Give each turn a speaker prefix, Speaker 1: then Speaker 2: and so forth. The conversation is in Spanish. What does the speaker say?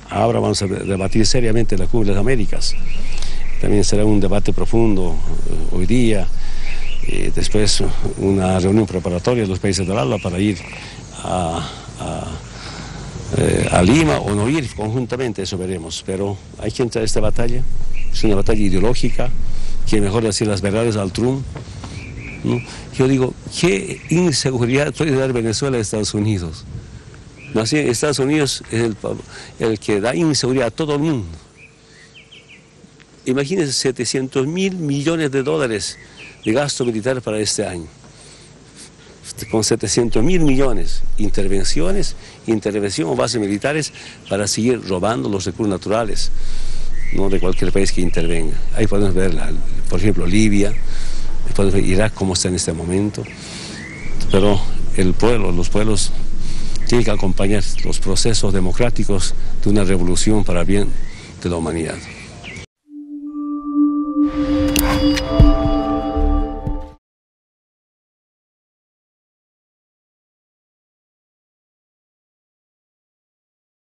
Speaker 1: Ahora vamos a debatir seriamente la Cumbre de las Américas. También será un debate profundo hoy día. Después una reunión preparatoria de los países del ALBA para ir a Lima o no ir conjuntamente, eso veremos. Pero hay que entrar a esta batalla, es una batalla ideológica, que mejor decir las verdades al Trump, ¿no? Yo digo, ¿qué inseguridad puede dar Venezuela a Estados Unidos? ¿No? Así, Estados Unidos es el que da inseguridad a todo el mundo. Imagínense 700.000 millones de dólares de gasto militar para este año. Con 700.000 millones, intervención o bases militares para seguir robando los recursos naturales, no de cualquier país que intervenga. Ahí podemos ver, por ejemplo, Libia, podemos ver Irak cómo está en este momento, pero los pueblos tienen que acompañar los procesos democráticos de una revolución para el bien de la humanidad.